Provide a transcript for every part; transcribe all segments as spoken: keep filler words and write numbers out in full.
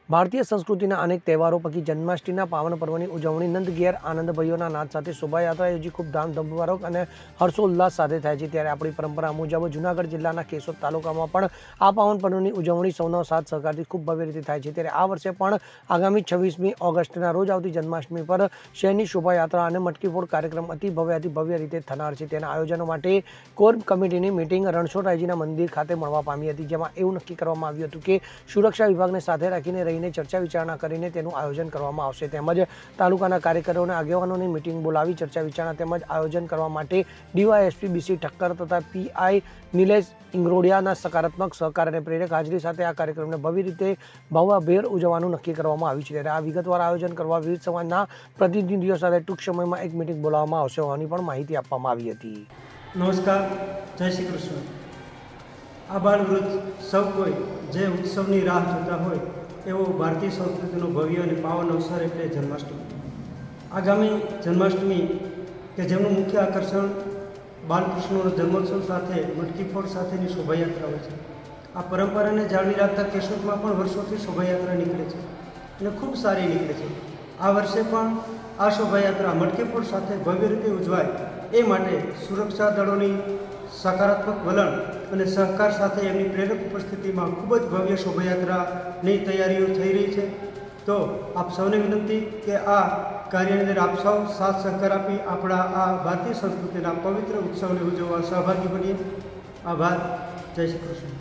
ભારતીય સંસ્કૃતિના અનેક તહેવારો પૈકી જન્માષ્ટમીના પાવન પર્વની ઉજવણી નંદઘેર આનંદભાઈઓના નાદ સાથે શોભાયાત્રા યોજી ખૂબ ધામધૂમપૂર્વક અને હર્ષોલ્લાસ સાથે થાય છે। ત્યારે આપણી પરંપરા મુજબ જૂનાગઢ જિલ્લાના કેશોદ તાલુકામાં પણ આ પાવન પર્વની ઉજવણી સૌનો સાથ સહકારથી ખૂબ ભવ્ય રીતે થાય છે। ત્યારે આ વર્ષે પણ આગામી છવ્વીસમી ઓગસ્ટના રોજ આવતી જન્માષ્ટમી પર શહેરની શોભાયાત્રા અને મટકી ફોડ કાર્યક્રમ અતિ ભવ્ય અતિ ભવ્ય રીતે થનાર છે। તેના આયોજનો માટે કોર કમિટીની મિટિંગ રણછોડરાયજીના મંદિર ખાતે મળવા પામી હતી, જેમાં એવું નક્કી કરવામાં આવ્યું હતું કે સુરક્ષા વિભાગને સાથે રાખીને રહીને ચર્ચા વિચારણા કરીને તેનું આયોજન કરવામાં આવશે। તેમજ તાલુકાના કાર્યકરોને આગેવાનોની મિટિંગ બોલાવી ચર્ચા વિચારણા તેમજ આયોજન કરવા માટે ડીવાયએસપી બીસી ઠક્કર તથા પીઆઈ નિલેશ ઇંગ્રોડિયાના સકારાત્મક સહકાર અને પ્રેરક હાજરી સાથે આ કાર્યક્રમને ભવ્ય રીતે ભાવાભેર ઉજવવાનું નક્કી કરવામાં આવ્યું છે। ત્યારે આ વિગતવાર આયોજન કરવા વિવિધ સમાજના પ્રતિનિધિઓ સાથે ટૂંક સમયમાં એક મિટિંગ બોલાવવામાં આવશે હોવાની પણ માહિતી આપવામાં આવી હતી। નમસ્કાર, જય શ્રી કૃષ્ણ। આ બાળ વૃદ્ધ સૌ કોઈ જે ઉત્સવની રાહ જોતા હોય એવો ભારતીય સંસ્કૃતિનો ભવ્ય અને પાવન અવસર એટલે જન્માષ્ટમી। આગામી જન્માષ્ટમી કે જેમનું મુખ્ય આકર્ષણ બાલકૃષ્ણનો જન્મોત્સવ સાથે મટકી ફોડ સાથેની શોભાયાત્રા હોય છે। આ પરંપરાને જાળવી રાખતા કેશોદમાં પણ વર્ષોથી શોભાયાત્રા નીકળે છે અને ખૂબ સારી નીકળે છે। આ વર્ષે પણ આ શોભાયાત્રા મટકી ફોડ સાથે ભવ્ય રીતે ઉજવાય એ માટે સુરક્ષા દળોની સકારાત્મક વલણ અને સહકાર સાથે એમની પ્રેરક ઉપસ્થિતિમાં ખૂબ જ ભવ્ય શોભાયાત્રાની તૈયારીઓ થઈ રહી છે। તો આપ સૌને વિનંતી કે આ કાર્યની અંદર આપ સૌ સાથ સહકાર આપી આપણા આ ભારતીય સંસ્કૃતિના પવિત્ર ઉત્સવને ઉજવવા સહભાગી બનીએ। આભાર, જય શ્રી કૃષ્ણ।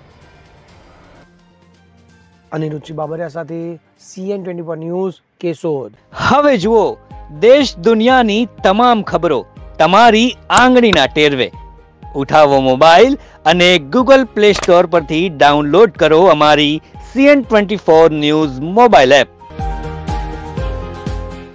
અનિરુચિ બાબરિયા સાથે CN twenty four news Keshod. હવે જુઓ દેશ દુનિયાની તમામ ખબરો તમારી આંગળીના ટેરવે। ઉઠાવો મોબાઈલ અને ગૂગલ પ્લે સ્ટોર પરથી ડાઉનલોડ કરો અમારી CN twenty four news mobile app.